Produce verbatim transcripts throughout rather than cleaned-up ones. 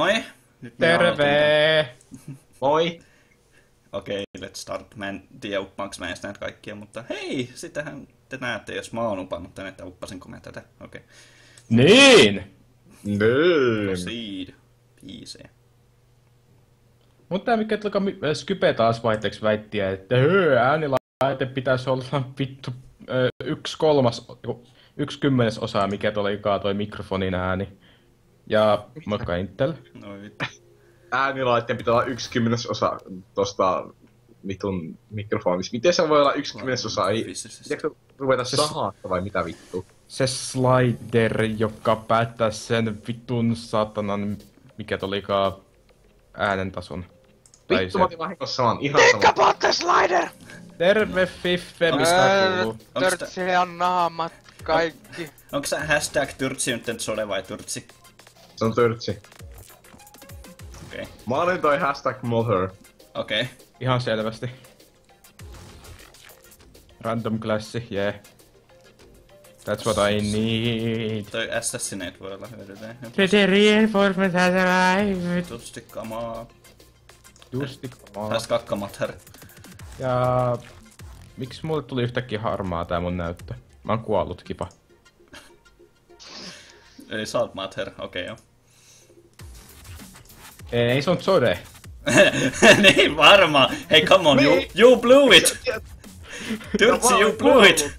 Moi! Nyt me Terve! Moi! Okei, okay, let's start. Mä en tiedä uppaanko mä edes näitä kaikkia, mutta hei, sitähän te näette, jos mä oon upannut tänne, että uppasinko mä tätä. Okei. Okay. Niin! Niin! Proceed. Biisee. Mutta tää mikä tulkaa Skype taas vaihteeksi väittiä, että höö, äänilaite pitäisi olla vittu ö, yksi kolmas, yksi kymmenes osa, mikä tulikaa toi mikrofonin ääni. Ja moikka Intel. Noi vittu. Äänilaitteen pitää olla yksi kymmenesosa tosta vitun mikrofonista. Miten se voi olla yksi kymmenesosa? Ei, pitääkö ruveta sahaatta vai mitä vittu? Se slider, joka päättää sen vitun satanan, mikä tulikaa äänentason. Vittu, mä otin vahingossa vaan ihan sama. Think about the slider! Terve Fiffe, mistä kuuluu? Törtsiä naamat, kaikki. Onko sä hashtag Turtsi nyt sode vai Turtsi? Se on törtsi. Okei. Okay. Mä olin toi hashtag mother. Okei. Okay. Ihan selvästi. Random klassi, yeah. That's what I need. Toi Assassinate voi olla hyödyllinen. The reinforcement has arrived. Tusti kamaa. Justi kamaa. Has kakkamatter. Ja... Miksi mulle tuli yhtäkkiä harmaa tää mun näyttö? Mä oon kuollut, kipa. Eli salt matter, okei okay, joo. Ei, se on Zode. Niin varmaan. Hei, come on, you, you blew it! Turtsi, you blew it!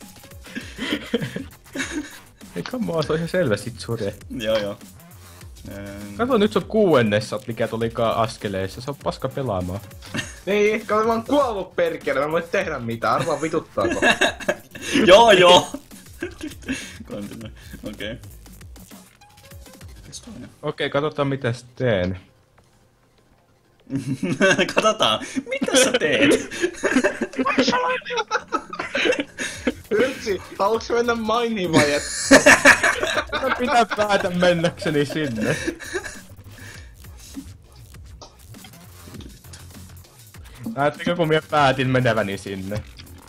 Ei, come on, se on ihan selvästi Zode. Joo, joo. Ähm... Kato, nyt se on kuuennessa, mikä tulikaan askeleissa. Se on paska pelaamaan. Niin, kato mä oon kuollut perkele, mä en voi tehdä mitään, arvaa vituttaako. Joo, joo! Continue, okei. Okay. Okei, okay, katsotaan mitä sä teen. Katsotaan, mitä sä teet? Yrtsi, haluatko mennä mainiin vai et? Mä pitää päätä mennäkseni sinne. Näettekö kun minä päätin meneväni sinne?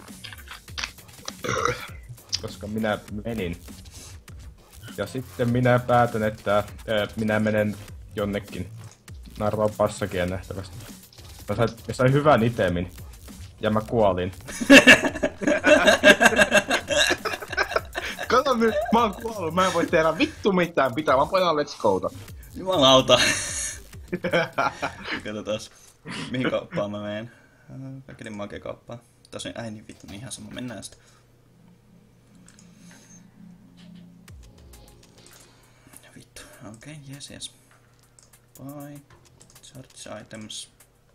Koska minä menin. Ja sitten minä päätän, että äh, minä menen jonnekin. Narvaan passakia nähtävästi. Mä sain, mä sain hyvän itemin. Ja mä kuolin. Kato nyt, mä oon kuollut, mä en voi tehdä vittu mitään, pitää vaan painaa let's go'ta. Jumalauta. Katsotaas, mihin kauppaan mä menen. Kaikkein makea kauppaa. Tosin, ai niin vittu, niin ihan sama, mennään sitä. Vittu, okei, okay, yes, yes. Buy, search items.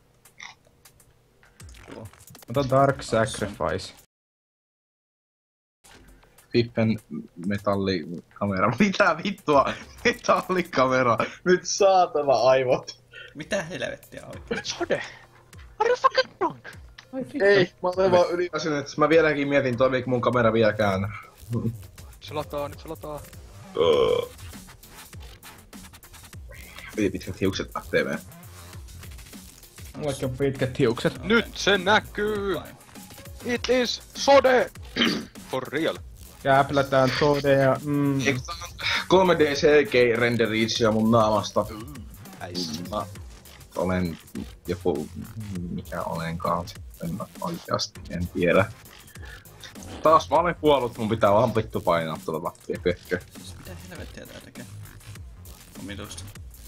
Tuo. Ota Dark Sacrifice. Fiffen metallikamera. Mitä vittua? Metallikamera. Nyt saatana aivot. Mitä helvettiä oikein? Sode! Are you fucking drunk? Ei, mä olen vaan yliväsynyt, että mä vieläkin mietin, toimiiko mun kamera vieläkään. Se lataa, nyt se lataa. Piti pitkät hiukset lähtee meidän. Mullakin on pitkät hiukset. Nyt se näkyy! It is Sode! For real. Kääplätään Zode ja... Mm, Eikö tää on kolme D C G renderiitsia mun naamasta? Mä olen joku... Mikä olenkaan sitten oikeasti, en tiedä. Taas mä olen kuollut, mun pitää vaan vittu painaa tuota lappia, kökkö. Mitä helvettiä tää tekee? Omituista.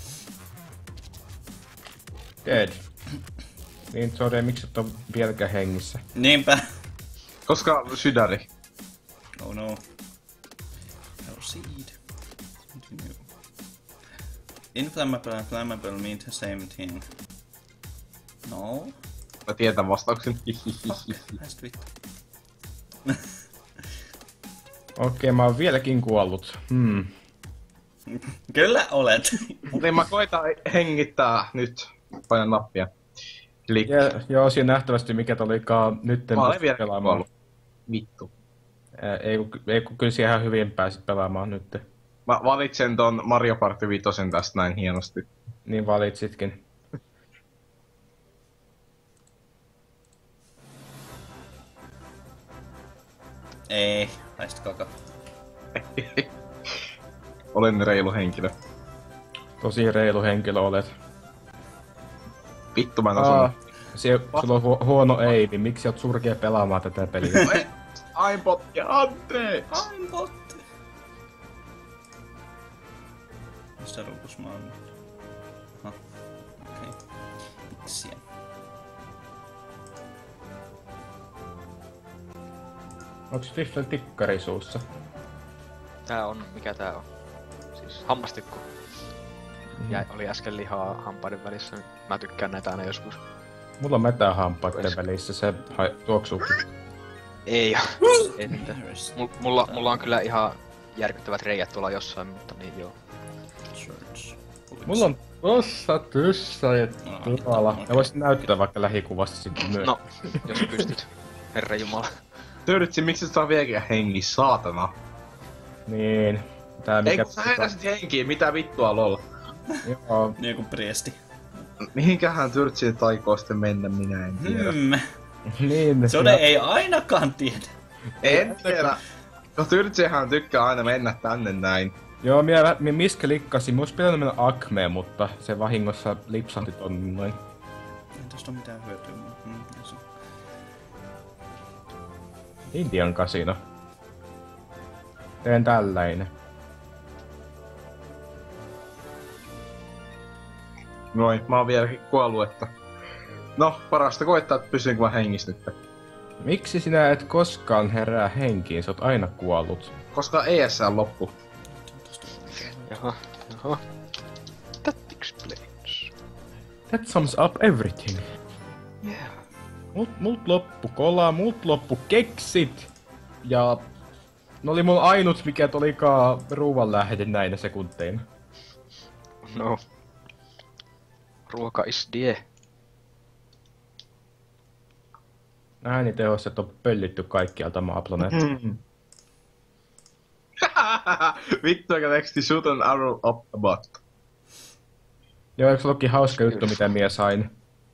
dead. Niin Zode, miksi et oo vieläkään hengissä? Niinpä. Koska sydäri. Oh no. Proceed. Continue. Inflammable and flammable mean the same thing. No. Mä tiedän vastauksen. Häst vittu. Okei, mä oon vieläkin kuollut. Hmm. Kyllä olet. Mutta mä koitan hengittää nyt. Painan nappia. Klik. Ja, joo, siinä nähtävästi mikä tulikaan nytten Mä olen vielä pelaamaan. kuollut. Vittu. Ää, ei, kun, ei kun kyllä siellä ihan hyvin pääsit pelaamaan nyt. Mä valitsen ton Mario Party viitosen tästä näin hienosti. Niin valitsitkin. Ei, näistä kaka. Olen reilu henkilö. Tosi reilu henkilö olet. Vittu mä en Aa, osannut. se, sulla on hu- huono aimi, miksi sä oot surkea pelaamaan tätä peliä? Aimbot ja anteeksi! Aimbot! Missä ruukus mä oon? Aha, okei. Okay. Piksiä. Onks Fiffel tikkari suussa? Tää on, mikä tää on? Siis hammastikku. Mm. Ja oli äsken lihaa hampaiden välissä. Mä tykkään näitä aina joskus. Mulla on metähampaiden välissä, se hai- tuoksuukin. Ei Ei mitään. Mul- mulla, mulla on kyllä ihan järkyttävät reijät tuolla jossain, mutta niin joo. Church. Mulla on tossa tyssä ja tuolla. Mä voisin näyttää vaikka lähikuvasta sitten myös. No, jos pystyt. Herra Jumala. Tyrtsi, miksi et saa vieläkään hengiä, saatana? Niin. Tää Ei mikä... kun sä heräsit henkiä, mitä vittua lol? Joo. Niin kuin priesti. Mihinkähän Tyrtsiin taikoo sitten mennä, minä en tiedä. Hmm. Niin. Sode ei ainakaan tiedä. En tiedä. No Tyrtsihän tykkää aina mennä tänne näin. Joo, minä, minä misklikkasin. Mulla olisi pitänyt mennä Acmeen, mutta se vahingossa lipsahti tonne noin. Ei tosta ole mitään hyötyä. Hmm, yes. Indian kasino. Teen tällainen. Noin, mä oon vieläkin kuollut, että... No, parasta koittaa, että pysynkö mä hengissä nyt. Miksi sinä et koskaan herää henkiin? Sä oot aina kuollut. Koska E S L loppu. Jaha, jaha. That explains. That sums up everything. Yeah. Mult, mult loppu kola, mult loppu keksit. Ja... Ne oli mun ainut, mikä olikaan ruuanlähde näinä sekunteina. No. Ruoka is die. Äänitehosset on pöllitty kaikkialta maaplaneetta. Mm. Vittu, aika teksti shoot an arrow up a butt. Joo, eikö ollutkin hauska juttu, mitä mie sain?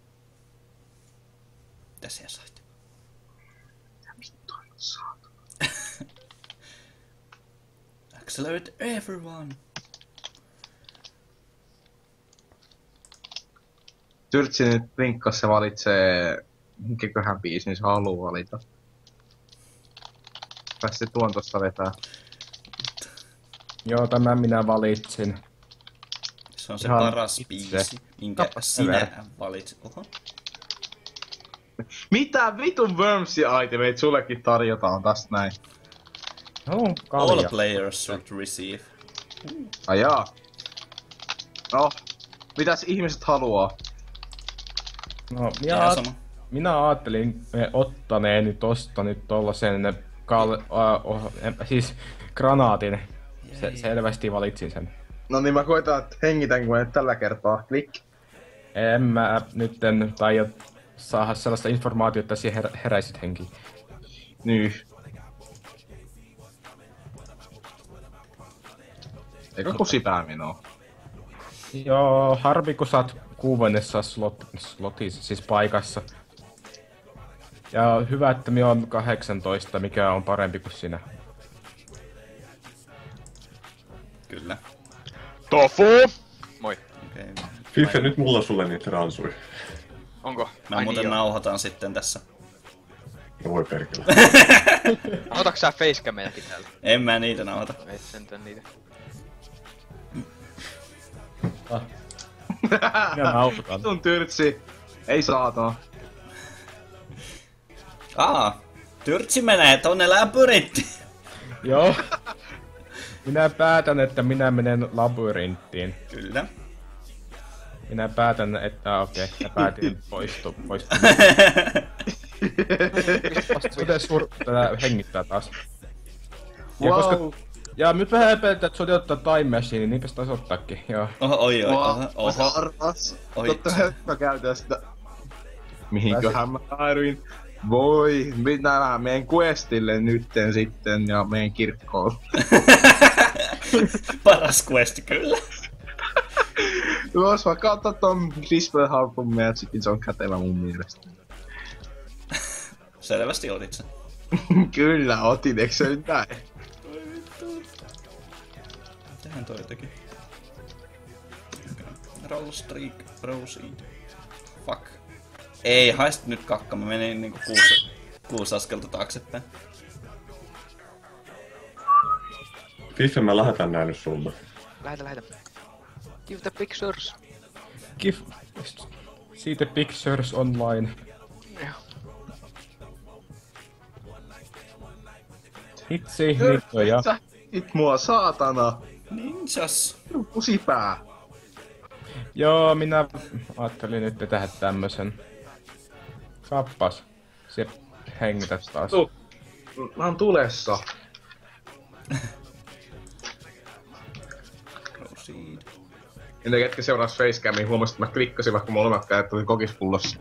Mitä siellä sait? Accelerate everyone! Tyrtsi nyt linkkas se valitsee... Minkäköhän biisin se haluu valita. Päästi tuon tosta vetää. Joo, tämän minä valitsin. Se on se Ihan paras itse. biisi, minkä Tapa sinä severi. valitsit. Oho. Mitä vitun Wormsia-itemeit sullekin tarjotaan tästä näin? No, All kalja. players should receive. Ajaa. No, mitäs ihmiset haluaa? No, Ihan minä, sama. minä ajattelin eh, ottaneeni tosta nyt tollasen kal... Uh, oh, em, siis granaatin. Se, Jei. selvästi valitsin sen. No niin mä koitan, että hengitän kun en tällä kertaa. Klik. En mä nyt en taida saada sellaista informaatiota, että siihen her- heräisit henkiin. Nyy. Eikö kusipää minua? Joo, harvi kun sä oot kuudennessa slot, slotissa, siis paikassa. Ja hyvä, että minä on kahdeksantoista, mikä on parempi kuin sinä. Kyllä. Tofu! Moi. Okei. Okay. Fiffe, nyt mulla on sulle niitä ransui. Onko? Mä Ai muuten niin, joo. nauhoitan sitten tässä. No voi perkele. Otatko sä facecamejakin täällä? En mä niitä nauhoita. Ei sentään niitä. Ah. Minä nauhoitan. Vitun Tyrtsi. Ei saatana. Aa, Tyrtsi menee tonne läpyrittiin. Joo. Minä päätän, että minä menen labyrinttiin. Kyllä. Minä päätän, että okei, okay, mä päätin poistu, poistu. Miten sur... Tätä hengittää taas. Ja, Wow. koska... ja nyt vähän epäiltä, että Sodi ottaa Time Machine, niinpä se taisi ottaakin, joo. Oho, oi, oi, oho, Mä oho. arvas. Oi. Totta kai mä käytän sitä. Mihinköhän mä päädyin? Voi, minä menen questille nytten sitten ja menen kirkkoon. Paras quest, kyllä. Jos mä katson ton Display Harpun Magicin, se on kätevä mun mielestä. Selvästi otit sen. Kyllä otin, eikö se nyt näin? Mitähän toi teki? Troll streak, proceed. Fuck. Ei, haist nyt kakka, mä menin niinku kuusi, kuusi askelta taaksepäin. Fiffe, mä lähetän nää nyt sulle. Lähetä, lähetä. Give the pictures. Give... See the pictures online. Itse ninjoja. Sä it mua, saatana! Ninjas. Kusipää! Joo, minä ajattelin nyt tehdä tämmösen. Kappas. Se hengität taas. Tu. Mä oon tulessa. Proceed. Ja ne ketkä seuras facecamiin huomasit, että mä klikkasin vaikka molemmat kädet tuli kokispullossa.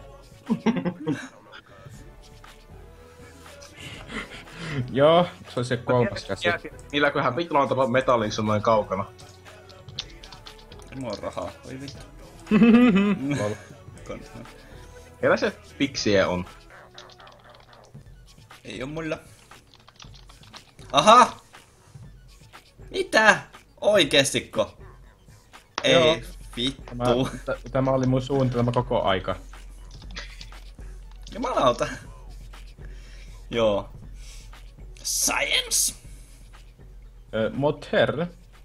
Joo, se on se kolmas käsi. Milläköhän vittuilla on tapa metallin sun noin kaukana? Ei mulla on rahaa, oi vittu. Konsa. Ketä se piksiä on? Ei oo mulla. Aha! Mitä? Oikeestikko? Ei, Joo. vittu. Tämä, t- tämä oli mun suunnitelma koko aika. Jumalauta. Joo. Science! Ö, Motter.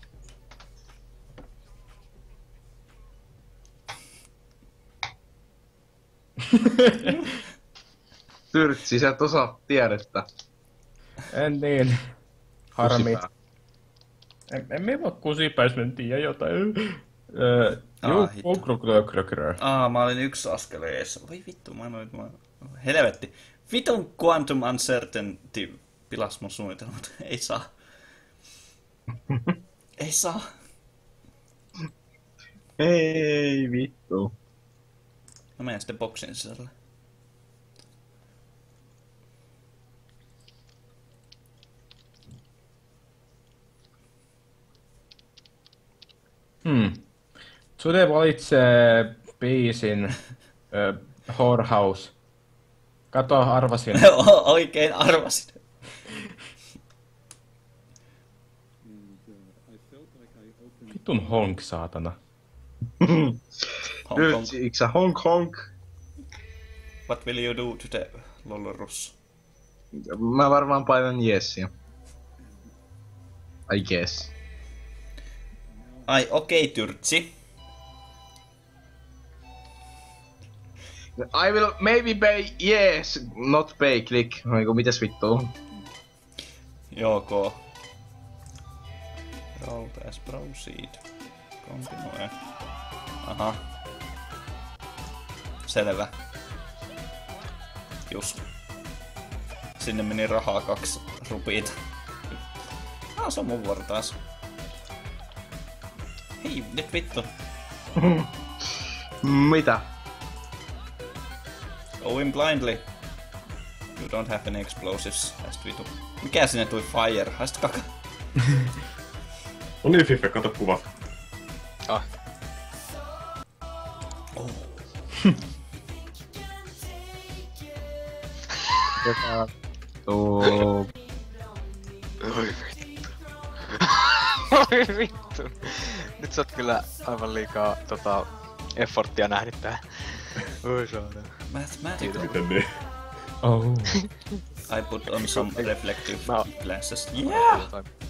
Tyrtsi, sä et osaa tiedettä. En niin. Harmi. Kusipää. En, en me voi kusipäis, en tiedä jotain. Öö, Ah, juu, hitto. ukrukrukrukru. Aa, mä olin yksi askel eessä. Voi vittu, mä noin... Mä... Helvetti. Vitun Quantum Uncertainty pilas mun suunnitelmat. Ei saa. Ei saa. Ei vittu. Mä menen sitten boksin sisälle. Hmm. Sude valitsee biisin ö, Whorehouse. Kato, arvasin. O- Oikein arvasin. Vitun honk, saatana. Hong Kong. Tyrtsi, iks sä honk honk? What will you do today, Lolorus? Mä varmaan painan yesia. I guess. Ai, okei, okay, Tyrtsi. I will maybe pay yes, not pay click. Noiku mitäs vittu? Joko. Roll as proceed. Continue. Aha. Selvä. Just. Sinne meni rahaa kaksi rupiita. Ah, se on mun vuoro taas. Hei, nyt vittu. Mitä? Go in blindly. You don't have any explosives. Haist vitu. Mikä sinne tuli fire? Haist kaka. No niin, Fiffe, kato kuva. Ah. Oh. Tuu. Oi vittu. Oi vittu. Nyt sä oot kyllä aivan liikaa tota, efforttia nähnyt tää. Oi saada. Mathematical. Miten niin? Oh. I put on some reflective Mä- glasses. Yeah!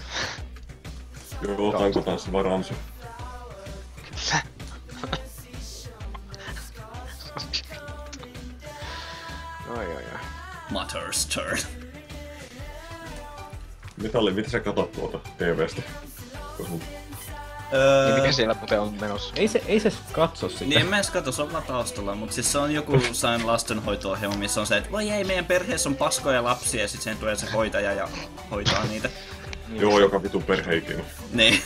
Joo, tankotaan se varansa. Oi oi oi. Mutter's turn. Mitä oli, mitä sä katot tuolta T V:stä? Koska Niin mikä siellä muuten on menossa? Ei se, ei se katso sitä. Niin en mä edes katso, se on vaan taustalla, mut siis se on joku sain lastenhoito-ohjelma, missä on se, että voi ei, meidän perheessä on paskoja lapsia, ja sit sen tulee se hoitaja ja hoitaa niitä. Joo, joka vitun perheikin. Niin.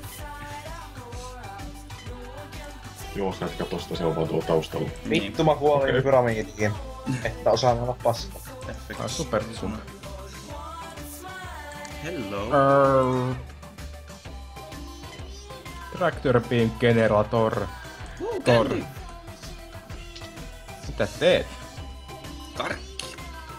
Joo, sä et katso sitä, se on vaan tuolla taustalla. Vittu mä kuolin Okei. pyramidiin, että osaan olla paska. Ah, super sun. Hello. Arr. Tractor Beam Generator. Uh, Tor. Candy. Mitä teet? Karkki.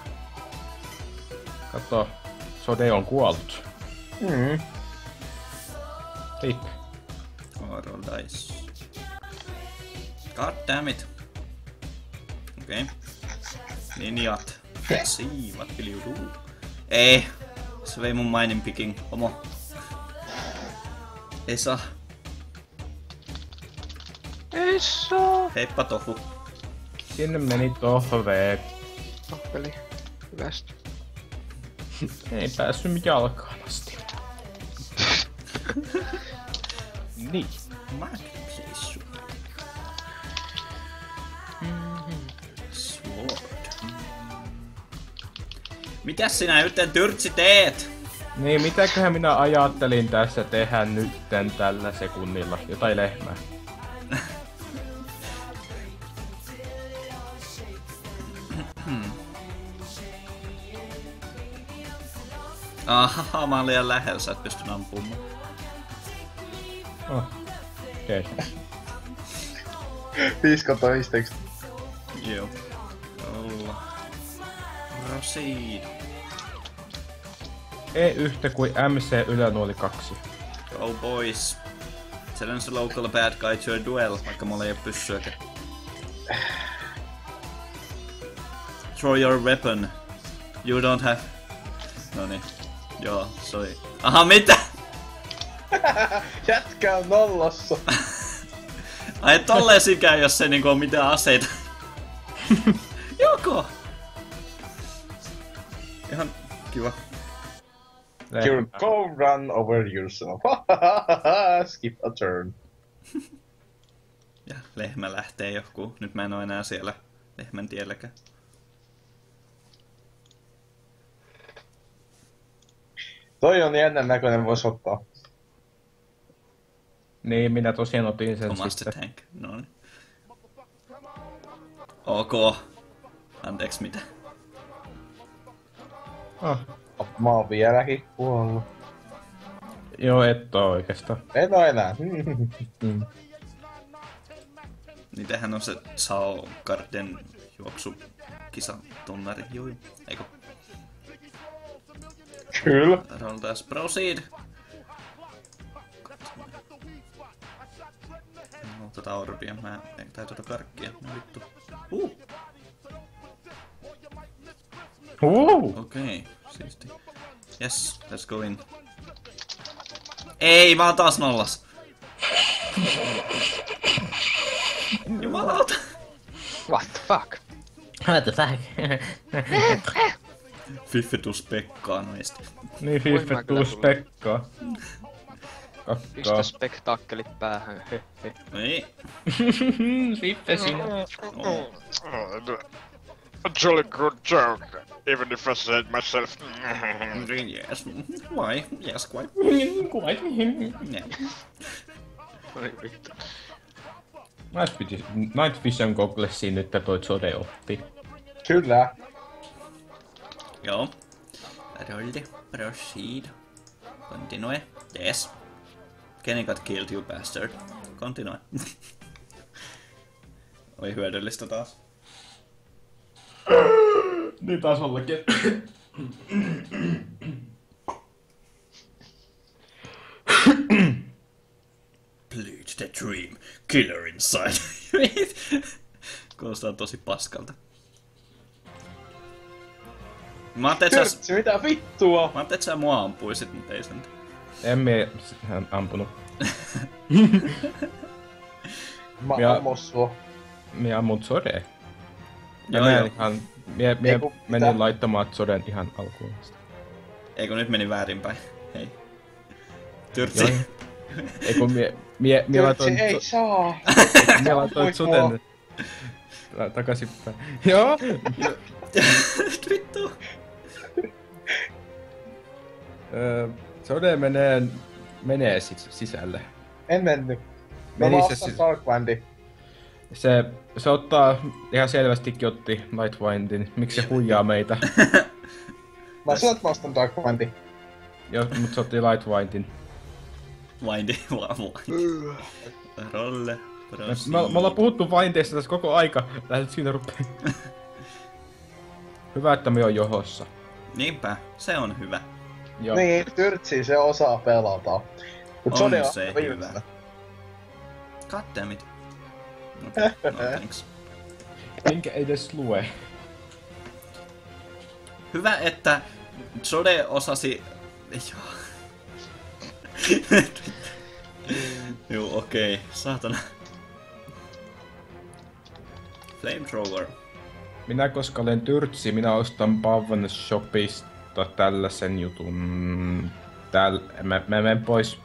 Kato, Sode on kuollut. Mm. Rip. Oh, roll dice. God damn it. Okei. Okay. Ninjat. See, what will you do? Ei. Se vei mun mining picking. Homo. Ei saa. Ei saa. Heippa tofu. Sinne meni tohvee. Tappeli. Hyvästi. Ei päässyt jalkaan asti. Niin. Marketplace. Sword. Mitäs sinä nytten Tyrtsi teet? Niin, mitäköhän minä ajattelin tässä tehdä nytten tällä sekunnilla? Jotain lehmää. Ahaha, mä oon liian lähellä, sä et pystyn ampumaan. Oh. Okei. Okay. viisitoista. Joo. Olla. Proceed. Ei yhtä kuin M C ylänuoli kaksi. Go boys. Challenge the local bad guy to a duel, vaikka mulla ei oo pyssyäkään. Throw your weapon. You don't have... Noniin. Joo, soi. Aha, mitä? Jätkä on nollassa. Ai tolleen sikään, jos ei niinku oo mitään aseita. Joko? Ihan kiva. You go run over yourself. Skip a turn. Ja lehmä lähtee johonkin. Nyt mä en oo enää siellä lehmän tielläkään. Toi on jännän näköinen, vois ottaa. Niin, minä tosiaan otin sen Omasta sitten. tank. No niin. Ok. Anteeksi, mitä? Oh. Mä oon vieläkin kuollut. Joo, et oo oikeastaan. En oo enää. Mm. Niitähän on se Sao Garden juoksu kisatunnari. Juu. Eikö? Kyllä. Roll taas proceed. No, tota orbia. Mä en tää tota karkkia. No vittu. Uh. Uh. Okei. Okay. Siisti. Yes, let's go in. Ei, mä oon taas nollas. Jumalauta. What the fuck? What the fuck? Fiffetus Pekkaa noista. Niin, Voi mä Fiffet kyllä tuus tulla. Pekkaa. Pistä Kakkaa. spektaakkelit päähän. He, he. Ei. Fiffe sinä. Oh. A jolly good joke, even if I said myself. Yes. Why? Yes, quite. Yeah. Oi vittu. Night Vision- Night Vision Gogglesiin nyt toi Zode otti. Kyllä. Joo. Roll. Proceed. Continue. Yes. Kenny got killed, you bastard. Continue. Oli hyödyllistä taas. Niin taas ollakin. Bleach the dream. Killer inside. Kuulostaa tosi paskalta. Mä ajattelin, että sä, Tyrtsi, mitä vittua? mä ajattelin, että sä mua ampuisit, mutta ei sen. En mie hän ampunut. Mä Ja- ammun sua. Mie ammun Zode. Ja Joo, mä joo. ihan... Mie, mie Eiku, menin mitä? laittamaan Zoden ihan alkuun asti. Eikö nyt meni väärinpäin? Hei. Joo. Tyrtsi. Ei kun mie... Mie, mie Tyrtsi, laitoin... ei Zo- saa. Mie laitoin Voi Zoden... ta- Takaisinpäin. Joo! Vittu. Öö, Zode menee... Menee sis- sisälle. En mennyt. Mä Meni vaan se ostan siis- Darkwandi. Se, se ottaa ihan selvästikin otti Nightwindin. Miksi se huijaa meitä? Mä sanoin, että mä ostan Darkwandi. Joo, mut se otti Nightwindin. Windy. Windy. Rolle. Me, Proceed. me, me ollaan puhuttu Windeista tässä koko aika. Lähdet siinä rupee. Hyvä, että me on johossa. Niinpä, se on hyvä. Joo. Niin, Tyrtsi se osaa pelata. Mut On Zode on se aika hyvä. viimeinen. Goddammit. Okay, no thanks. Enkä edes lue. Hyvä, että Jode osasi... Joo. Joo, okei. Okay. Saatana. Flamethrower. Minä koska olen tyrtsi, minä ostan Pavan Shopista tällaisen jutun. Täällä, mä, mä menen pois.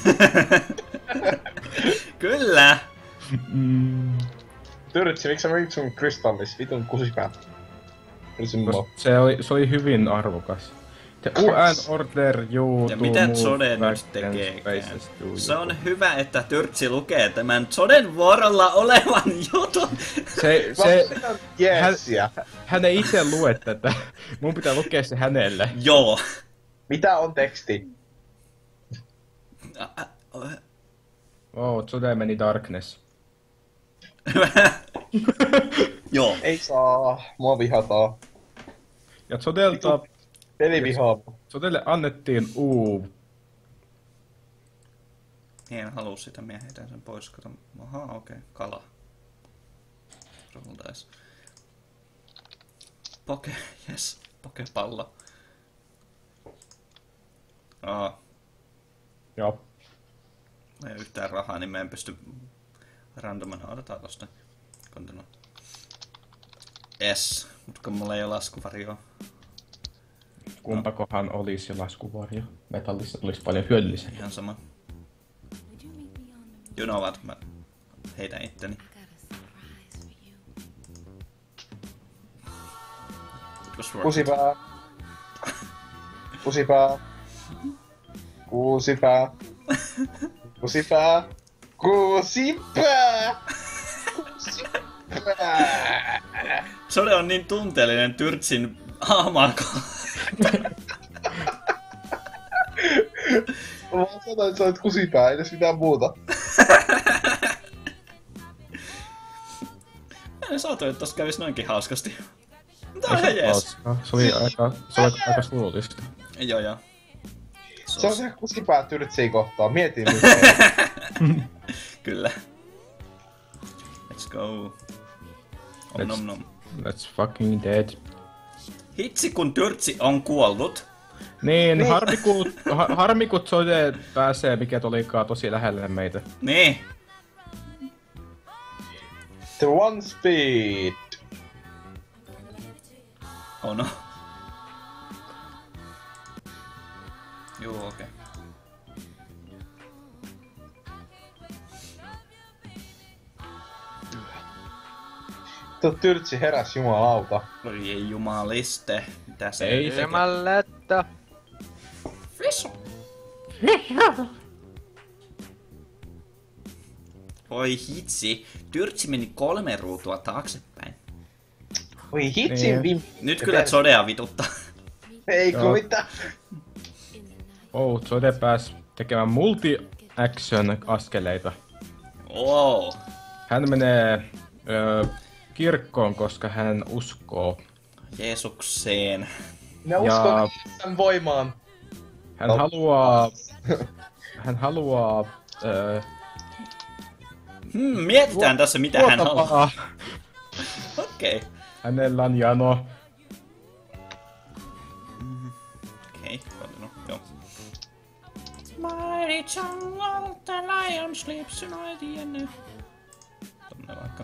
Kyllä! Mm. Tyrtsi, miksi sä myit sun kristallis? Vitun kusipää. Tyrtsi mua. Se oli, se oli hyvin arvokas. The U N Order you Ja to mitä move Jode back nyt tekee? and spaces to Se you. on hyvä, että Tyrtsi lukee tämän Joden vuorolla olevan jutun. Se, se, Jeesiä. hän ei itse lue tätä. Mun pitää lukea se hänelle. Joo. Mitä on teksti? Oh, Jode meni Darkness. Joo. Ei saa. Mua vihataan. Ja Jodelta, Peli vihaa. Jodelle annettiin U. En halua sitä, minä heitän sen pois. Kato. Ahaa, okei. Okay. Kala. Roll dice. Poke, yes. Pokepallo. Aa, Joo. mä ei ole yhtään rahaa, niin mä en pysty randomana odotaan tosta. Continue. Es, mut kun mulla ei oo laskuvarjoa. Kumpakohan olisi jo laskuvarjo? Metallissa tulisi paljon hyödyllisempää. Ihan sama. You know what, mä heitän itteni. Kusipää. Kusipää. Kusipää. Kusipää. Kusipää. Kusipää. Jode on niin tunteellinen Tyrtsin hahmoa. Mä vaan sanoin, että sä olet kusipää, ei edes mitään muuta. Mä en saatu, että tossa kävis noinkin hauskasti. Tää on ihan jees. Se oli aika, se oli aika surullista. Joo joo. Se on se kusipää tyrtsiä kohtaan, mietin nyt. Kyllä. Let's go. Om Let's- nom nom. That's fucking dead. Hitsi kun Tyrtsi on kuollut. Niin, niin. harmi kun, ha, harmi kun Jode pääsee, mikä olikaan tosi lähelle meitä. Niin. The one speed. Oh no. Joo, okei. Okay. Tuo tyrtsi heräs jumalauta. Oi ei jumaliste. Mitä se Ei tekee? Jumaletta. Fisu. Oi hitsi. Tyrtsi meni kolme ruutua taaksepäin. Oi hitsin Niin. vim... Nyt kyllä Jodea vituttaa. Ei Joo. kun mitä. Oh, Jode pääsi tekemään multi-action askeleita. Oo. Hän menee öö, kirkkoon, koska hän uskoo. Jeesukseen. Minä Ja- uskon tämän voimaan. Hän No. haluaa... Hän haluaa... Öö, Hmm, mietitään tässä mitä hän haluaa. luotavaa. Okei. Okay. Hänellä on jano. Okei, okay, no, joo. Mighty jungle, the lion sleeps tonight in... Tonne vaikka.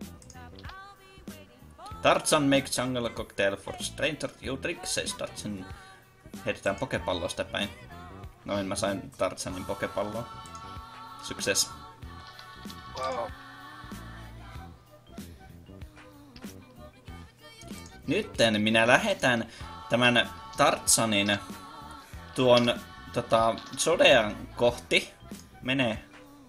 Tarzan makes jungle cocktail for stranger you trick, says Tarzan. Heitetään pokepallosta päin. Noin, mä sain Tarzanin pokepalloa. Success. Nytten minä lähetän tämän Tarzanin tuon tota, Jodean kohti. Menee.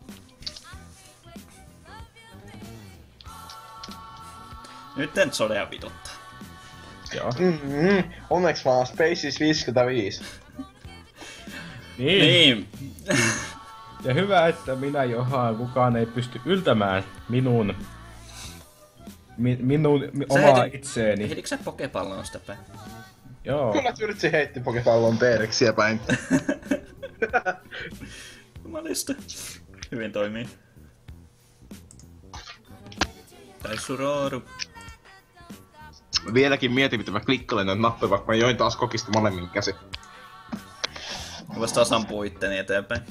Nytten Jodea vituttaa. Joo. Mm-hmm. Onneksi mä oon Spaces viisikymmentäviisi. Niin. Niin. Ja hyvä, että minä johan kukaan ei pysty yltämään minun... Mi, minun mi, Sä omaa heitit- itseeni. Heitikö sä pokepallon sitä päin? Joo. Kyllä tyrtsi heitti pokepallon T-rexiä päin. Jumalista. Hyvin toimii. Tai Suroru. Vieläkin mietin, mitä mä klikkailen noita nappeja, vaikka mä join taas kokista molemmin käsin. Vois taas ampua itteni eteenpäin.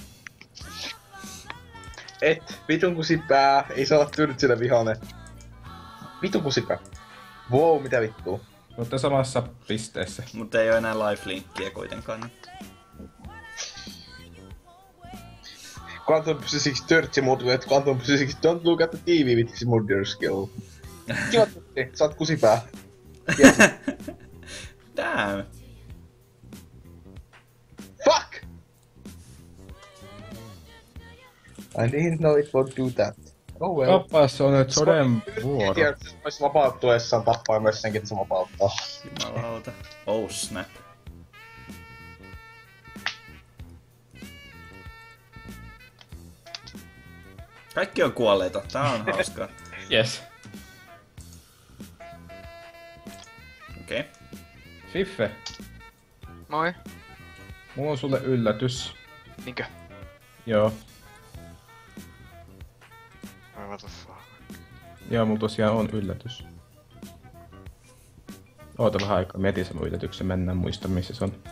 Et, vitun kusipää, ei saa olla Tyrtsille vihainen. Vitun kusipää. Wow, mitä vittua. Mutta samassa pisteessä. Mutta ei oo enää lifelinkkiä kuitenkaan. Quantum Physics Tyrtsi muuttui, että Quantum Physics don't look at the T V with his murder skill. Kiva Tyrtsi, sä oot kusipää. Yes. Damn. Fuck! I didn't know it would do that. Oh well. Kappas on nyt soden vuoro. Tiedät, että se ois vapautuessaan tappaa myös senkin, että se vapauttaa. Jumalauta. Oh snap. Kaikki on kuolleita. Tää on hauskaa. Yes. Okei. Okay. Fiffe, Moi. mulla on sulle yllätys. Niinkö? Joo. What the fuck? Joo, mulla tosiaan on yllätys. Oota vähän aikaa, mietin sen mun yllätyksen, mennään muista missä se on.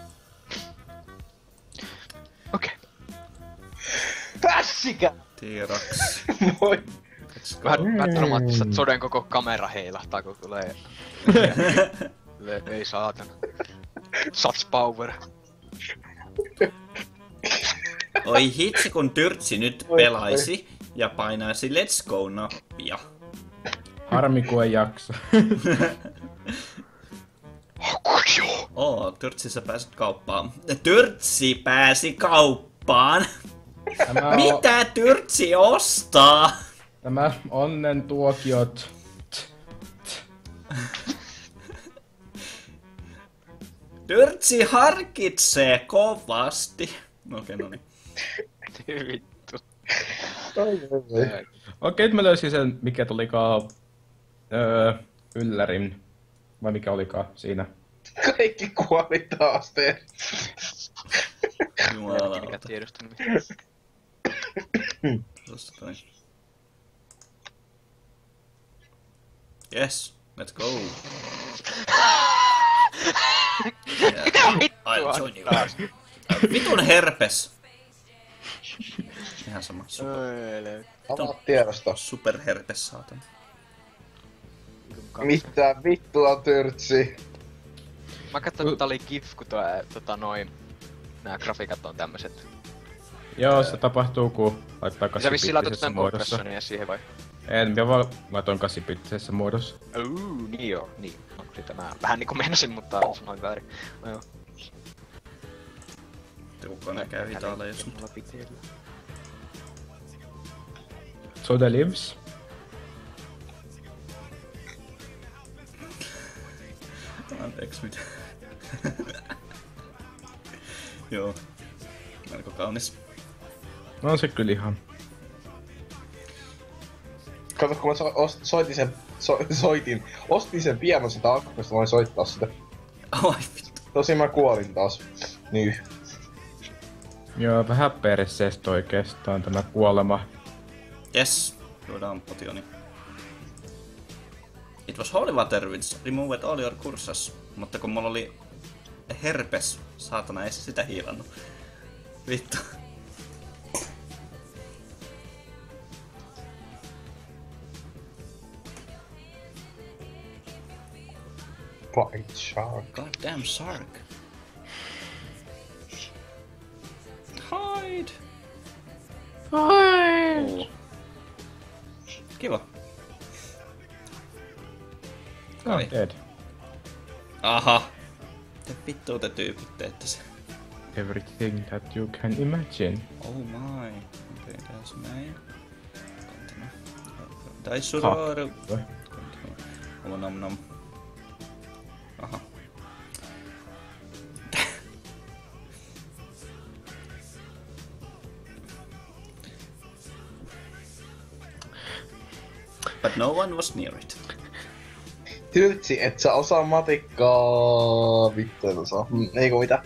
Okei. Pässikä! T-Rex. Moi! Let's go. Vähän, vähän dramaattista, että soden koko kamera heilahtaa, kun tulee... Le- ei saatana. Such power. Oi hitsi, kun Tyrtsi nyt pelaisi ja painaisi Let's Go-nappia. Harmi kun ei jaksa. Oo, Tyrtsi sä pääsit kauppaan. Tyrtsi pääsi kauppaan! Tämä on, Mitä Tyrtsi ostaa? tämä onnen tuokiot. Tyrtsi harkitsee kovasti. No okei, okay, no niin. Vittu. Okei, nyt mä löysin sen, mikä tulikaan öö, yllärin. Vai mikä olikaan siinä. Kaikki kuoli taas te. Mikä Jumalauta. tiedostan Tossa toi. Yes, let's go. Mitä vittua? I'll join you. Vitun herpes. Ihan sama. Super, Avaa tiedosto. superherpes, saatana. Mitä vittua Tyrtsi? Mä katsoin, että tää oli GIF, kun tuo, tota noin... Nää grafiikat on tämmöset. Joo, se tapahtuu kun laittaa Sä vissiin laitat kasipittisessä tän muodossa. kompressionia siihen vai? En, mä vaan laitoin kasipittisessä muodossa. Uuu, niin joo, niin. No, sitä mä vähän niinku meinasin, mutta sanoin väärin. No joo. Tiukkoina käy hitaaleissa. Mulla pitää. So the lives. Anteeksi, mitä? Joo. Melko kaunis. No on se kyllä ihan. Kato, kun mä so- ost- soitin sen, so- soitin, ostin sen pianon sitä akkuista, voin soittaa sitä. Ai vittu. Tosin mä kuolin taas. Niin. Joo, vähän perseestä oikeastaan tämä kuolema. Yes. Juodaan potioni. It was holy water which removed all your curses. Mutta kun mulla oli herpes, saatana ei se sitä hiilannut. Vittu. White shark. Goddamn shark. Hide. Hide. Oh. Kiva. No, Ai. dead. Aha. Te vittu te tyypit teette se. Everything that you can imagine. Oh my. Okei, tässä näin. Continue. Tai Suroru. Continue. Oh nom nom. Aha. But no one was near it. Tyrtsi, et sä osaa matikkaa... Vittu et osaa. Mm, eikö mitä?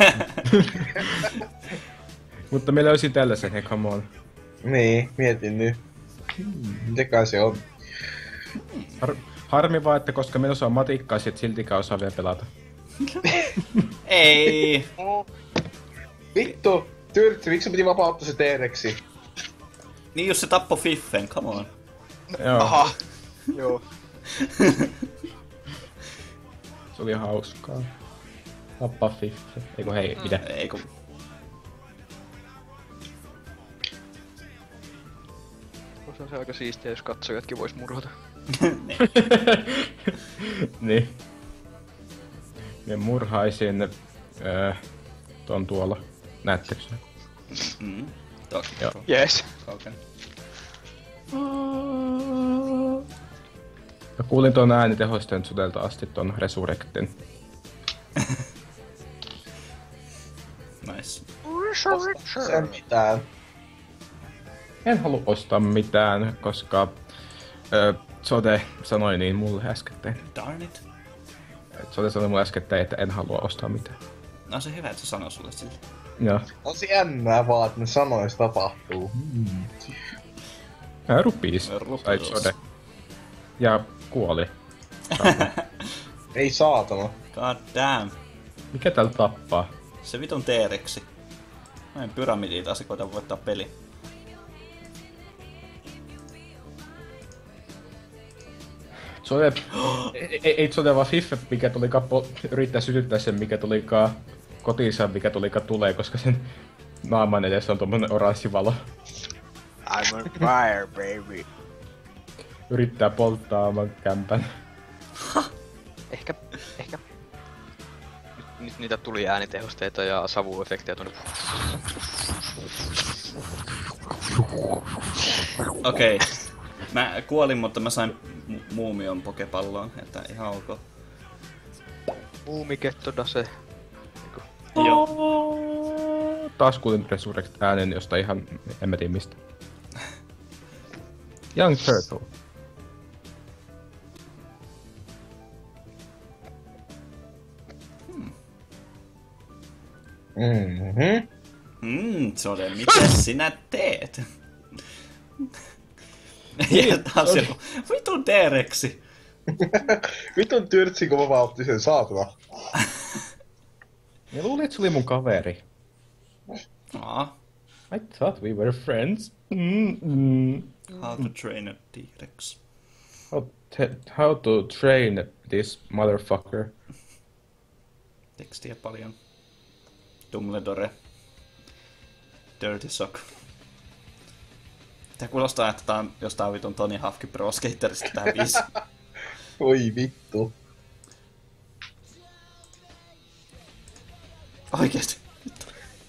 Mutta me löysin tällaisen, hei come on. Niin, mietin nyt. Mitäkään se on? Har- harmi vaan, että koska me osaa matikkaa, sit siltikään osaa vielä pelata. Ei. Vittu! Tyrtsi, miksi sun piti vapauttaa se T-Rexi? Niin jos se tappo Fiffen, come on. Joo, Aha. Joo. se oli hauskaa. Tappaa Fiffe. Eiku hei, mitä? Ei kun... Se on se aika siistiä, jos katsojatkin vois murhata. Niin. Niin. Mie murhaisin... Öö, ton tuolla. Näettekö sen? Mm. Toki. Joo. Jees. Okei. Mä kuulin ton äänitehosten sudelta asti ton Resurrectin. Nice. Sen mitään. En halua ostaa mitään, koska öö, Sode sanoi niin mulle äskettäin. Darn it. Et Sode sanoi mulle äskettäin, että en halua ostaa mitään. No se hyvä, että se sanoo sulle sille. Joo. On se jännää vaan, että ne sanois tapahtuu. Ää, rupees. Rupees. Sai Sode. Ja kuoli. Ei saatana. God damn. Mikä täällä tappaa? Se vitun T-Rexi. Mä en pyramidit asikoita voittaa peli. Sode... ei, ei, ei Sode vaan Fiffe, mikä tulikaan po... yrittää sytyttää sen, mikä tulikaan kotiinsa, mikä tulikaan tulee, koska sen naaman edessä on tommonen oranssi valo. I'm on fire, baby. Yrittää polttaa oman kämpän. Ehkä, ehkä. Nyt, nyt niitä tuli äänitehosteita ja savuefektejä tuonne. Okei. Okay. Mä kuolin, mutta mä sain mu- muumion pokepalloon, että ihan ok. Muumiketto dase. Joo. Taas kuulin Resurrect äänen, josta ihan en mä tiedä mistä. Young Turtle. Mhm. Mm, Sode, mitä sinä teet? Ja taas joku vitun T-Rexi. Vitun Tyrtsi, kun vapautti sen saatana. Ja luulin, että se oli mun kaveri. Aa, I thought we were friends. Mm-mm. how to train a T-Rex. How, te- how to train this motherfucker. Tekstiä paljon. Dumbledore. Dirty Sock. Tää kuulostaa, että tää on jostain vitun Tony Hawkkin Pro Skaterista tää biisi. Oi vittu. Oikeesti. Vittu.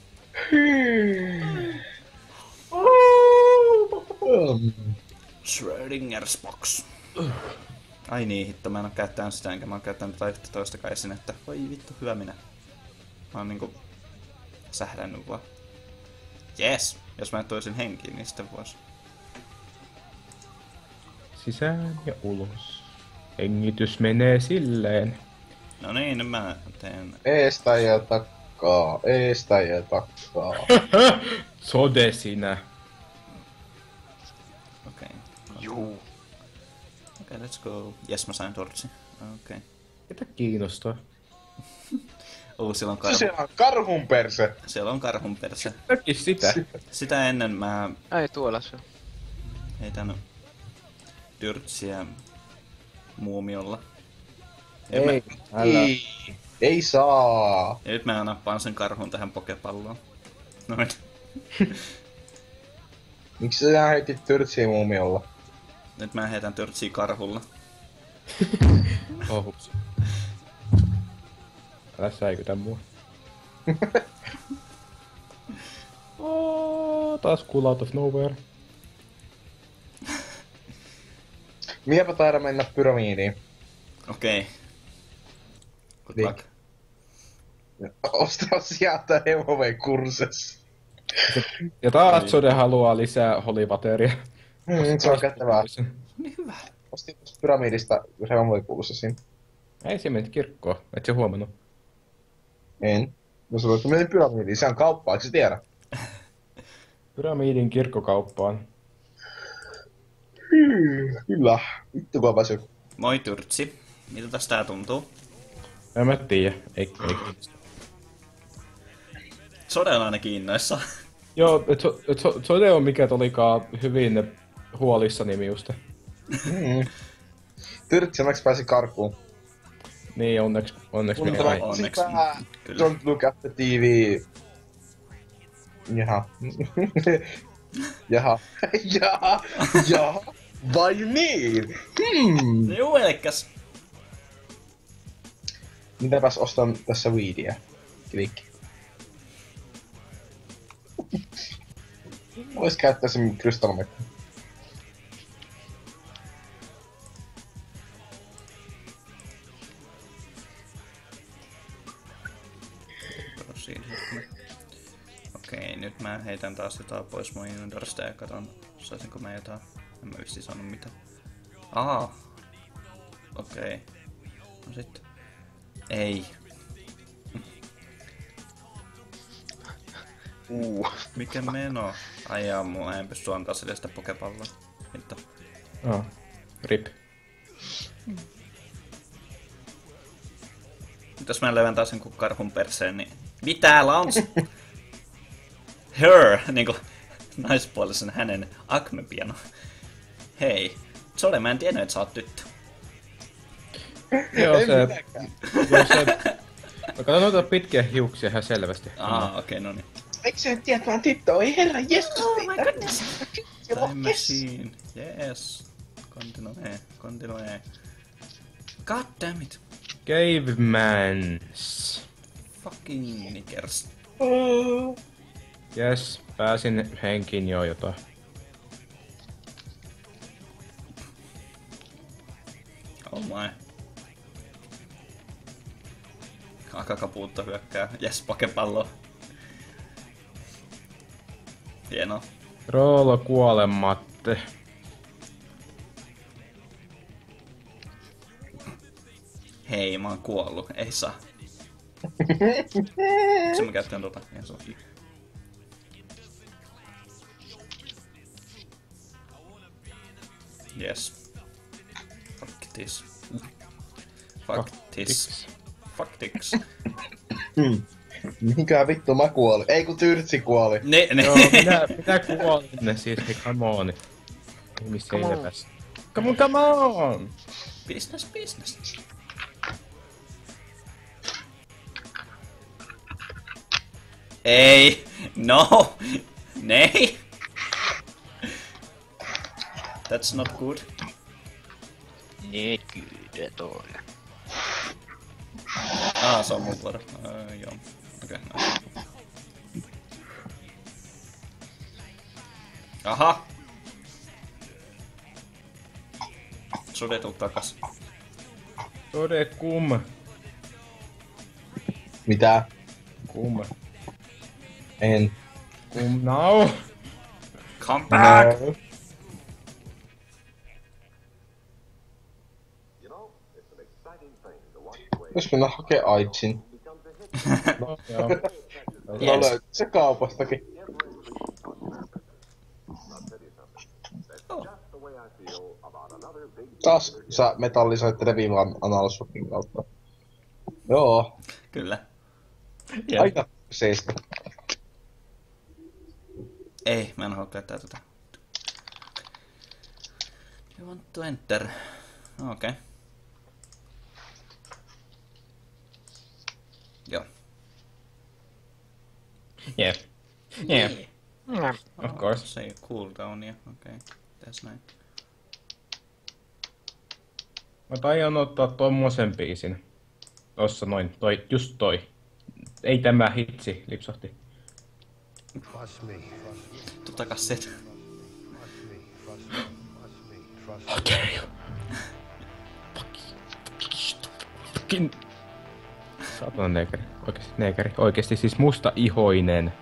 Schrödinger's box. Ai niin, hitto, mä en oo käyttänyt sitä, enkä mä oon käyttänyt tätä yhtätoistakaan esinettä. Voi vittu, hyvä minä. Mä oon niinku sähdännyt vaan. Jes, jos mä toisin henkiin, niin sitten vois. Sisään ja ulos. Hengitys menee silleen. No niin, nyt mä teen... Eestä ja takkaa, eestä ja takkaa. Sode sinä. Okei. Juu. Okei, let's go. Jes, mä sain tortsi. Okei. Ketä kiinnostaa? Oh, siellä on Se karhu. siellä on karhun perse. Siellä on karhun perse. Näkis sitä. Sitä ennen mä Ai tuolla se on. heitän dyrtsiä muumiolla. Ja Ei, Mä, ei, ei saa. ja nyt mä nappaan sen karhun tähän pokepalloon. Noin. Miksi sä heitit Tyrtsiä muumiolla? Nyt mä heitän dyrtsiä karhulla. Oh, hups. Älä säikytä mua. Oh, taas cool out of nowhere. Miepä taida mennä pyramidiin. Okei. Good Niin. luck. Ostaa sieltä Emoveen kurssessa. Ja taas Sode haluaa lisää holivateria. Mm, se on kätevää. Niin hyvä. Ostin tosta pyramidista se Emoveen kurssessiin. Ei se mennyt kirkkoon, et se huomannut. En. No sulla on meni pyramidiin, se on kauppaa, eikö sä tiedä? Pyramidin kirkkokauppaan. Hmm, kyllä. Vittu kun väsy. Moi Tyrtsi. Miltä tää tuntuu? En mä tiedä. Ei, ei. Sode on aina kiinnoissa. Joo, et so, et so, Sode on mikä olikaan hyvin huolissani minusta. Mm. Tyrtsi onneksi pääsi karkuun. Niin, onneksi, onneksi minä Mutta ei. onneksi. Kyllä. Don't look at the T V. Jaha. Jaha. Jaha. Jaha. Vai niin? Hmm. Juu, elikkäs. Mitäpäs ostan tässä weedia? Klikki. Vois käyttää sen krystalmekka. Okei, nyt mä heitän taas jotain pois mun Inventorista ja katon, saisinko mä jotain. En mä vissiin saanut mitään. Aa. Okei. No sit. Ei. Uh. Mikä meno? Ai jaa, mulla en pysty antaa sille sitä pokepalloa. Hitto. Oh. Rip. Nyt jos mä levän taas sen kuin karhun perseen, niin... Mitä Lance? Her! Niinku naispuolisen hänen Acme-piano. Hei. Sode, mä en tiennyt, että sä oot tyttö. Joo, se... Joo, se... Mä katson noita pitkiä hiuksia ihan selvästi. Aa, okei, okay, no niin. Eikö se nyt tiedä, että mä oon tyttö? Oi herra, jessus! Oh my goodness! Time machine. Yes. Continue, continue. God damn it. Cavemans. Fucking niggers. Yes, pääsin henkiin jo jotain. Oh my. Akakapuutta hyökkää. Jes, pokepallo. Hienoa. Roolo kuolematte. Hei, mä oon kuollut. Ei saa. Se mä käytän tota. Ihan se on. Yes. Fuck this. Fuck this. Fuck this. Mihinköhän vittu mä kuolin? Ei kun Tyrtsi kuoli. Ne, ne. Joo, minä, minä kuolin ne siis, hei come on. Missä ei lepäs. Come on, come on! Business, business. Ei. No. Nei. That's not good. Nee, kyllä toi. Ah, se on mun vuoro. Uh, joo. Okei, okay, no. Aha! Sude, tuu takas. Tode kum. Mitä? Kum. En. Kum now. Come back! No. Jos mennä hakee Aitsin. No, joo. No löytyy se kaupastakin. Oh. Taas sä metallisoit Revivan analsukin kautta. Joo. Kyllä. Aika seistä. Ei, mä en halua käyttää tätä. You want to enter. Okei. Okay. Joo. Yeah. Yeah. Mm. Of course. Se ei cooldownia. Okei. Okay. Tässä näin. Mä taian ottaa tommosen biisin. Tossa noin, toi, just toi. Ei tämä hitsi, lipsahti. Tuu takas sieltä. How dare you? Fucking... Saatana neekeri. Oikeesti neekeri. Oikeesti siis musta ihoinen.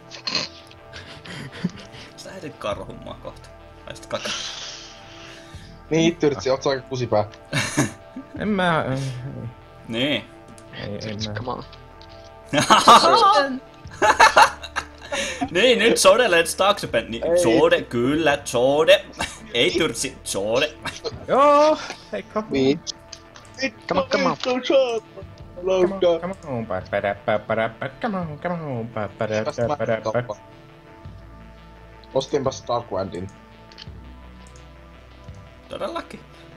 Sä ehdit karhun mua kohta. Tai sit kaka. Niin, Tyrtsi, oot sä aika kusipää. En mä... Niin. Ei, en mä... Come on. Niin, nyt Sode let's taaksepäin. Niin, Sode, kyllä, Sode. Ei Tyrtsi, Sode. Joo, heikko. Niin. Come on, come on. Loukkaa. Come on, pä, pä, pä, pä, pä, come on, come on, pä, pä, Tästä pä, pä, mä pä. kappaan. Ostinpa Starquandin. Todellakin.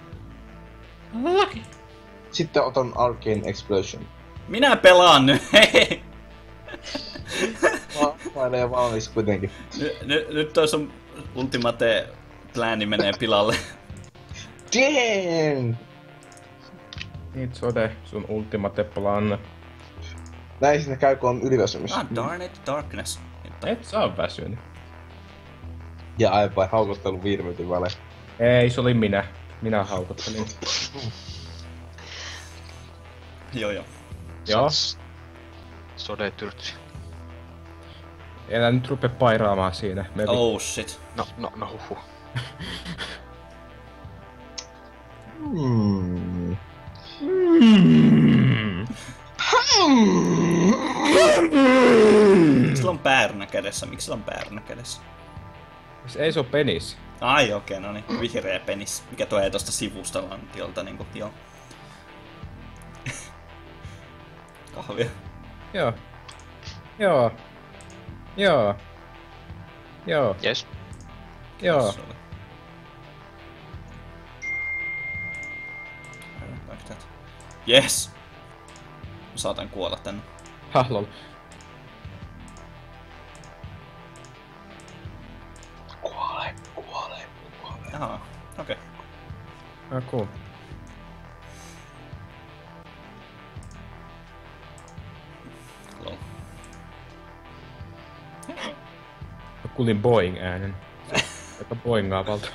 Sitten otan Arcane Explosion. Minä pelaan nyt, hei! Mä, mä olen jo valmis kuitenkin. Nyt, nyt, nyt toi sun ultimate plääni menee pilalle. Damn! Niin Sode, sun ultimate plan. Näin sinne käy, kun on yliväsymys. Ah, darn it, darkness. Että Et saa väsynyt. Ja aivan haukottelu viiden minuutin välein. Ei, se oli minä. Minä haukottelin. joo joo. Joo. Sode tyrtsi. Älä nyt rupee pairaamaan siinä. Me vi- Oh shit. No, no, no huhu. Hmm. Miksi sillä on päärynä kädessä? Miksi sillä on päärynä kädessä? Ei se oo penis. Ai okei, okay, no niin. Vihreä penis. Mikä tulee tosta sivusta lantiolta niinku, joo. Kahvia. Joo. Joo. Joo. Joo. Jes. Joo. Se oli. Like that. Yes! Mä saatan kuolla tänne. Hah, lol. Kuole, kuole, kuole. Jaha, okei. Ah, cool. Lol. Mä kuulin boing äänen. Aika boingaavalta.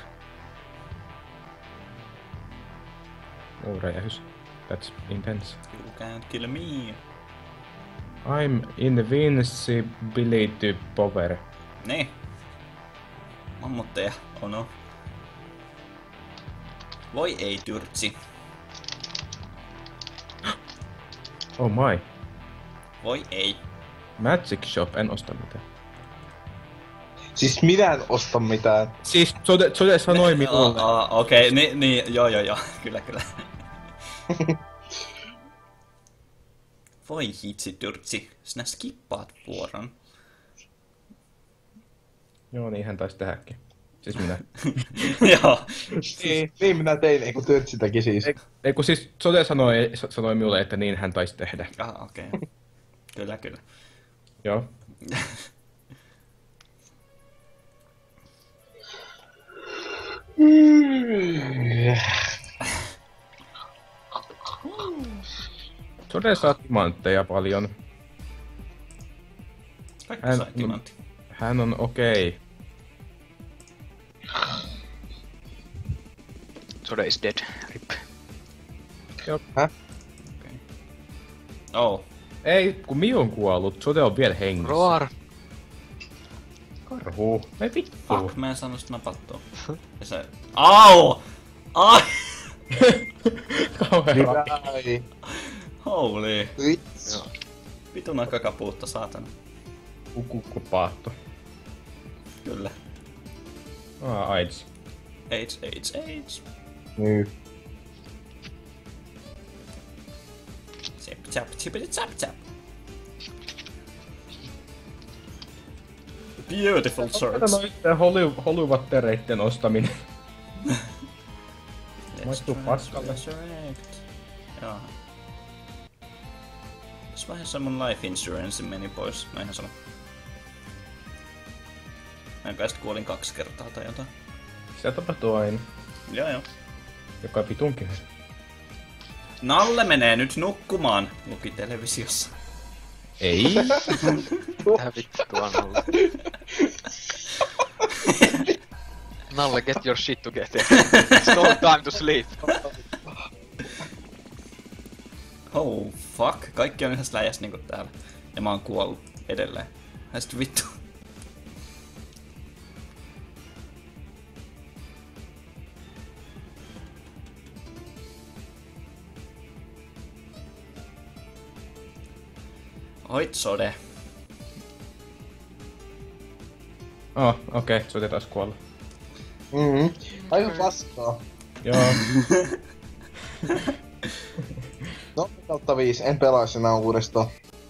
Oh, räjähys. That's intense. You can't kill me. I'm invincibility power. Niin. Mammutteja, oh no. Voi ei tyrtsi. Oh my. Voi ei. Magic Shop, en osta mitään. Siis minä en osta mitään. Siis Sode, Sode sanoi Ne- minulle. aa, aa, Okei, okay, niin, niin, joo joo joo, kyllä kyllä. Voi hitsi tyrtsi, sinä skippaat vuoron. Joo, niin hän taisi tehdäkin. Siis minä. Joo. Niin, niin minä tein, ei kun työt sitäkin siis. Ei, ei kun siis Sode sanoi, sanoi minulle, että niin hän taisi tehdä. Ah, okei. Okay. Kyllä, kyllä. Joo. Sode saa timantteja paljon. Kaikki Hän- sai timantti. Hän on okei. Sode is dead. Rip. Oh. Ei, kun Miu on kuollut, Sode on vielä hengissä. Roar. Karhu. Me vittu. Fuck, mä en saanut sitä napattua. Ja se... Au! Ai! Kauhean ra- Ai. Holy. Vitsi. Vitun aika kapuutta, saatana. Kukukupahto. Kyllä. Ah, AIDS. AIDS, AIDS, AIDS. Niin. Chip, chap, chipity, chap, chap. Beautiful Tätä shirts. noitten Holly- Hollywood-tereitten ostaminen. Let's Maistuu paskalle. resurrect. Joo. Tässä vaiheessa mun life insurance meni pois. No ihan sama. Mä kai sit kuolin kaksi kertaa tai jotain. Se tapahtuu aina. Joo joo. Joka vitunkin. Nalle menee nyt nukkumaan, luki televisiossa. Ei. Tää vittua Nalle. Nalle, get your shit together. It's no time to sleep. Oh fuck, kaikki on yhdessä läjässä niinku täällä. Ja mä oon kuollut edelleen. Hästä vittu. Oit Sode. Oh, okei, okay. Sode taas kuolla. Mhm. Aivan paskaa. Joo. No, kautta viisi. En pelaisi enää uudestaan.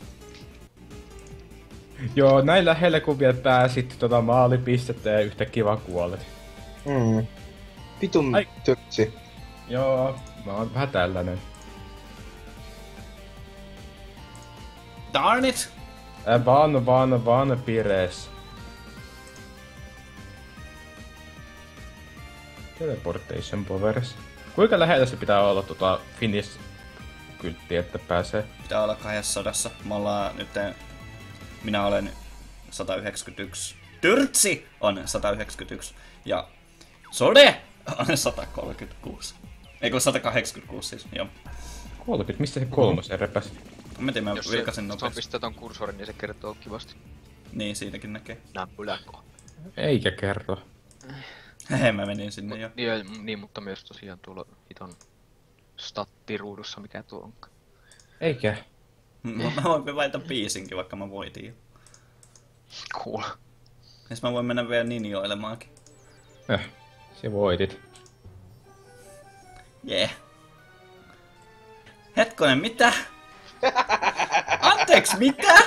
Joo, näin lähellä kun vielä pääsit tota maalipistettä ja yhtäkkiä vaan kuolet. Mm. Vitun Ai. törtsi. Joo, mä oon vähän tällainen. Darn it! Ää, vaan, vaan, vaan pirees. Teleportation powers. Kuinka lähellä se pitää olla tota finish-kyltti, että pääsee? Pitää olla kahdessa. Me ollaan nyt... Minä olen sata yhdeksänkymmentäyksi. Tyrtsi on sata yhdeksänkymmentäyksi. Ja Sode on sata kolmekymmentäkuusi. Eikö sata kahdeksankymmentäkuusi siis, joo. kolmekymmentä, mistä se kolmosen repäsi? Mä tiedän, mä Jos vilkasin se nopeasti. pistää ton kursorin, niin se kertoo kivasti. Niin, siinäkin näkee. Näppyläko. Eikä kerro. Hehe, mä menin sinne jo. Niin, niin, mutta myös tosiaan tuolla hiton stattiruudussa, mikä tuo onkaan. Eikä. Mä voin valita biisinkin, vaikka mä voitin jo. Cool. Siis mä voin mennä vielä ninjoilemaankin. Eh, se voitit. Jee. Yeah. Hetkonen, mitä? Anteeksi, mitä?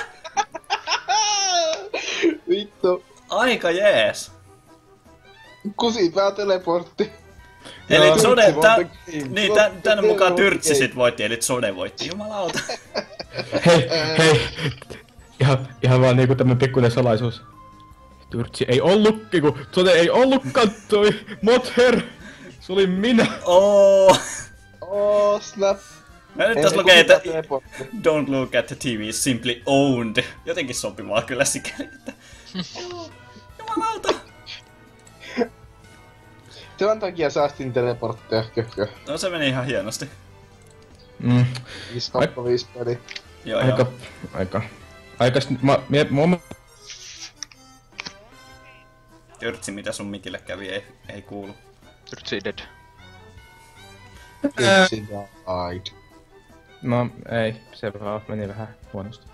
Vittu. Aika jees. Kusipää teleportti. Eli Joo, Sode, Tyrtsi tä, voitti game. niin, tän, tän Voitti mukaan game. Tyrtsi sit voitti, eli Sode voitti. Jumalauta. Hei, hei. Ihan, ihan vaan niinku tämmönen pikkuinen salaisuus. Tyrtsi ei ollut, niinku, Sode ei ollutkaan toi Mother. Se oli minä. Oh. Oh, snap. Mä nyt Ei tässä se lukee, että kusipää teleportti. don't look at the T V, simply owned. Jotenkin sopivaa kyllä sikäli, että... Jumalauta. Tämän takia säästin teleportteja, köhkö. No se meni ihan hienosti. Mm. viisi kautta viisi peli. Joo, Aika, joo. aika. Aika, mä, mä, mä, mä, Tyrtsi, mitä sun mikille kävi, ei, ei kuulu. Tyrtsi dead. Tyrtsi died. no ei, se vaan meni vähän huonosti.